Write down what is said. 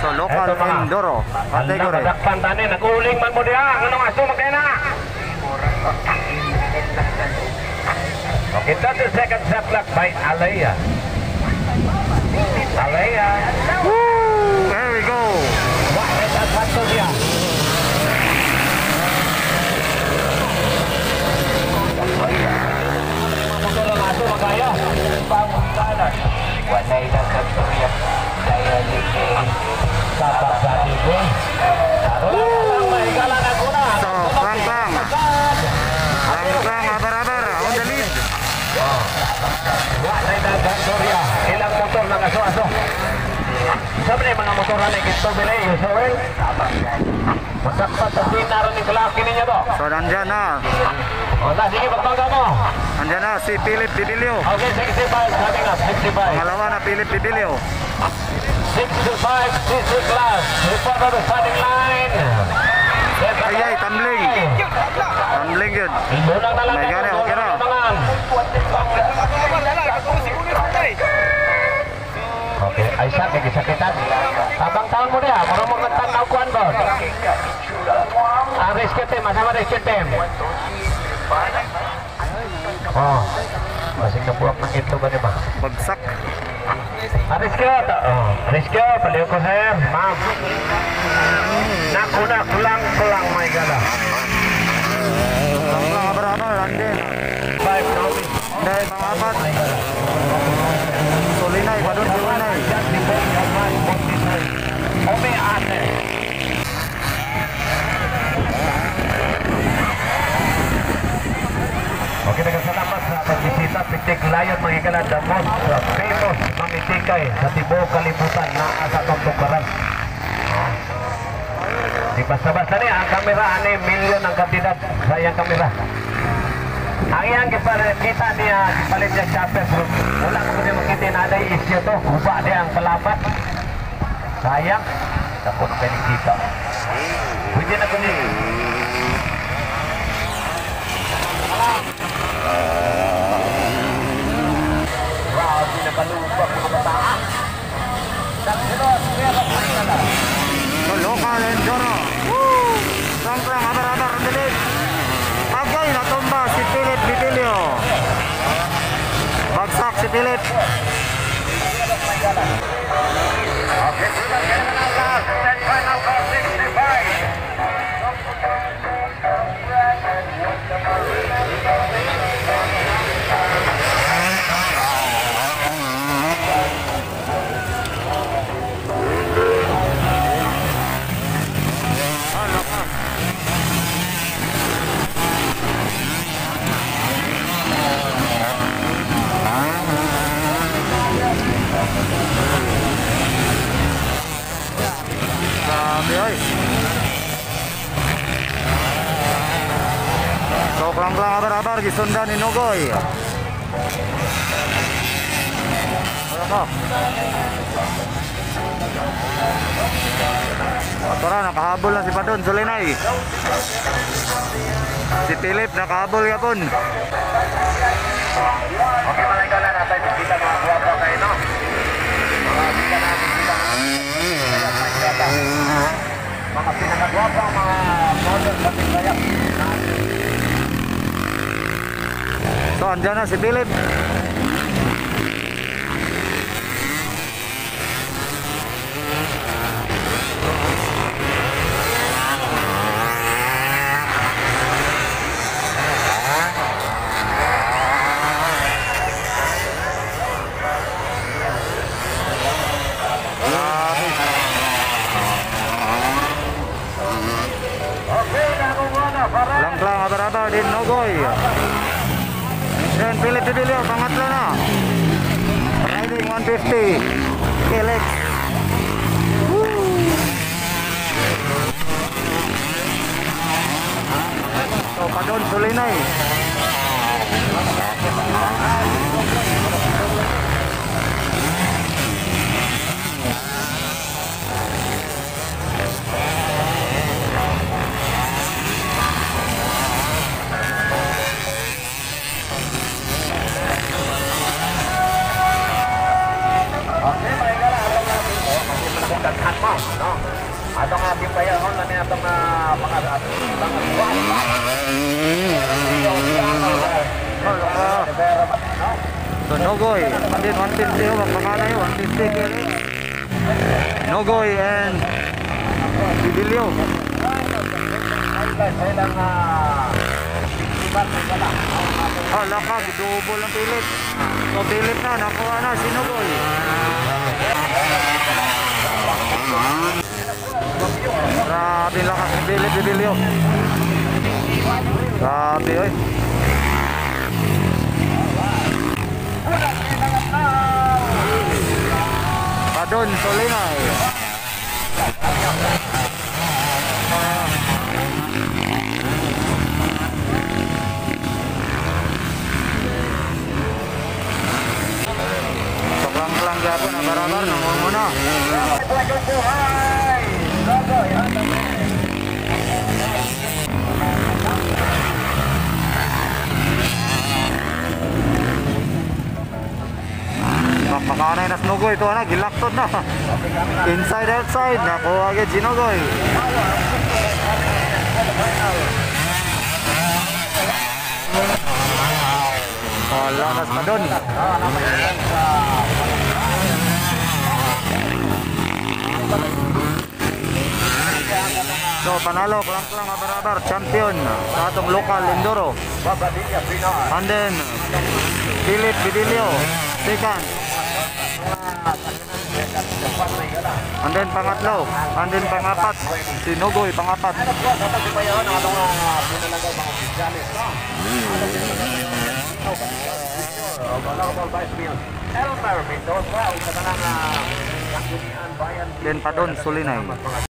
So local enduro category. Dakpan tani naguling man mo diha. Anong aso magkana? Okay, 30 seconds shot clock by Alaya. Alaya. Woo! There we go. Wah, that's satu dia. Motor langsung makaya. Pangkalan. Wanay na katurya. Daya liki. Tapak tadi pun. Taruh mahigalan aku na. So Pang abar-abar on the lead. Wanay na katurya. Ilang motor na kaso-aso. Sabi na mga motor na ito bilay. So well. Masakpat sa sinar ni Kalaki ninyo to. So nandyan na. O na, sige pagbangga mo. Nandyan na si Philip Bibilio. Okay, 65, coming up, 65. Pangalawa na Philip Bibilio. 65, CC class. Report on the starting line. Ay, tumbling. Tumbling yun. Ibulang na lang. May gana, okay na. Okay, ay sakit, isakitan. Tabang taon mo niya, marumong nagtanaw kuhan ba? Rescue team, masama rescue team. Oh, masing nabuak ng ito ba niya ba? Bagsak. Rescue, paliw ko sir, ma'am. Nakuna, kulang, may gala. Pang abar-abar, nandyan. 5, no? Dahil pang-apat. Sulinay, padun Sulinay. Ome ate. Okay, nagkasalamat sa pagbisita Pitik Layon mga ikalan, the most famous mamitikay sa tibuok kalibutan na asa tungtukaran. Di basta-basta niya ang kamera, milyon ang kandidat sa iyang kamera. Ang iyang kita niya, palit niya chopper, wala ko niya makita na ada isyo to, guba niya ang palapat. Sayang, tapos penikita. Pwede na ko niya. Grabe na kalubak mga bataan. Nagsunod, meron pa rin na. So local enduro. Woo! Pang abar-abar on the lead. Agay, natumba si Philip Bibilio. Bagsak si Philip. Okay, last and final call 65. Grabe ay. So klang-klang abar-abar gisundan ni Nogoy. Ano ka? Tara, nakahabol na si Padon Sulinay. Si Philip nakahabol yapon. Okay, malay na natin kita mga guwapo kayo, no? Mga pinakagwapo, mga model sa Tinglayak. So andyan na si Philip. Lang-lang abar-abar din Nogoy. Dan Philip Bibilio pangatlo na. Riding 150. Kelex. So Padon Sulinay. So Nogoy, and then 150 yung panganay, 150 kilo. Nogoy and Bibilio. Lakag, double ang pilit. So pilit na, nakuha na si Nogoy. Grabe lakas ni Bibilio. Grabe oy. Padon Solinay. Soklang-klang gapon na barabar nang muna. Makanay na Nogoy ito na, gilaktod na. Inside outside, nakuha agad si Nogoy. Lakas pa doon. So panalo, klang-klang barabar, champion sa atong local Enduro. And then Philip Bidilio, second. And then pangatlo, and then pangapat, si Nogoy pangapat. Then Padon Solinay.